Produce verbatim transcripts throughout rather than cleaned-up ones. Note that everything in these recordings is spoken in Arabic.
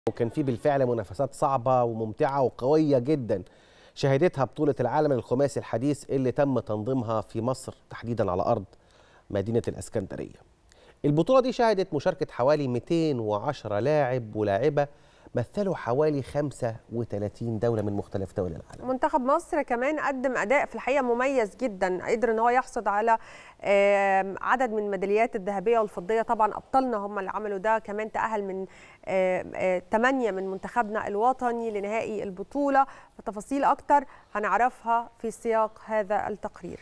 وكان في بالفعل منافسات صعبة وممتعة وقوية جدا شهدتها بطولة العالم للخماسي الحديث اللي تم تنظيمها في مصر تحديدا على أرض مدينة الإسكندرية. البطولة دي شهدت مشاركة حوالي مئتين وعشرة لاعب ولاعبة مثلوا حوالي خمسة وثلاثين دولة من مختلف دول العالم. منتخب مصر كمان قدم أداء في الحقيقة مميز جدا، قدر ان هو يحصد على عدد من الميداليات الذهبية والفضية. طبعا أبطالنا هم اللي عملوا ده، كمان تأهل من ثمانية من منتخبنا الوطني لنهائي البطولة. فتفاصيل أكتر هنعرفها في سياق هذا التقرير.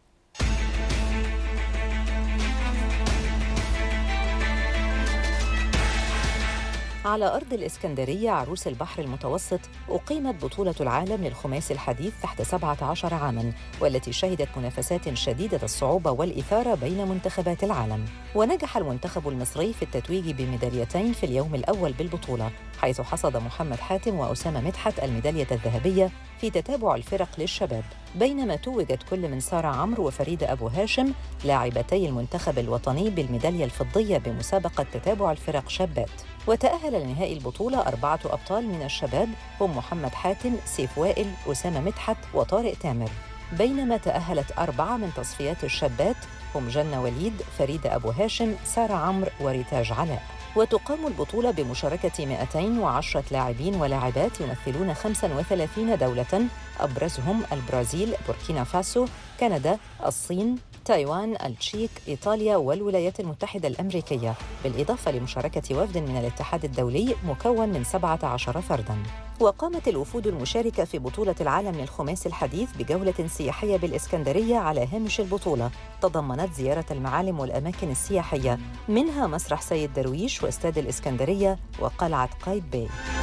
على أرض الإسكندرية عروس البحر المتوسط أقيمت بطولة العالم للخماسي الحديث تحت سبعة عشر عاماً، والتي شهدت منافسات شديدة الصعوبة والإثارة بين منتخبات العالم. ونجح المنتخب المصري في التتويج بميداليتين في اليوم الأول بالبطولة، حيث حصد محمد حاتم وأسامة مدحت الميدالية الذهبية في تتابع الفرق للشباب، بينما توجت كل من سارة عمرو وفريدة أبو هاشم لاعبتي المنتخب الوطني بالميدالية الفضية بمسابقة تتابع الفرق شابات. وتأهل لنهائي البطولة أربعة أبطال من الشباب هم محمد حاتم، سيف وائل، أسامة مدحت وطارق تامر، بينما تأهلت أربعة من تصفيات الشابات هم جنة وليد، فريدة أبو هاشم، سارة عمرو وريتاج علاء. وتقام البطولة بمشاركة مئتين وعشرة لاعبين ولاعبات يمثلون خمسة وثلاثين دولة، أبرزهم البرازيل، بوركينا فاسو، كندا، الصين، تايوان، التشيك، إيطاليا والولايات المتحدة الأمريكية، بالإضافة لمشاركة وفد من الاتحاد الدولي مكون من سبعة عشر فرداً. وقامت الوفود المشاركة في بطولة العالم للخماسي الحديث بجولة سياحية بالإسكندرية على هامش البطولة، تضمنت زيارة المعالم والأماكن السياحية، منها مسرح سيد درويش واستاد الإسكندرية وقلعة قايتباي.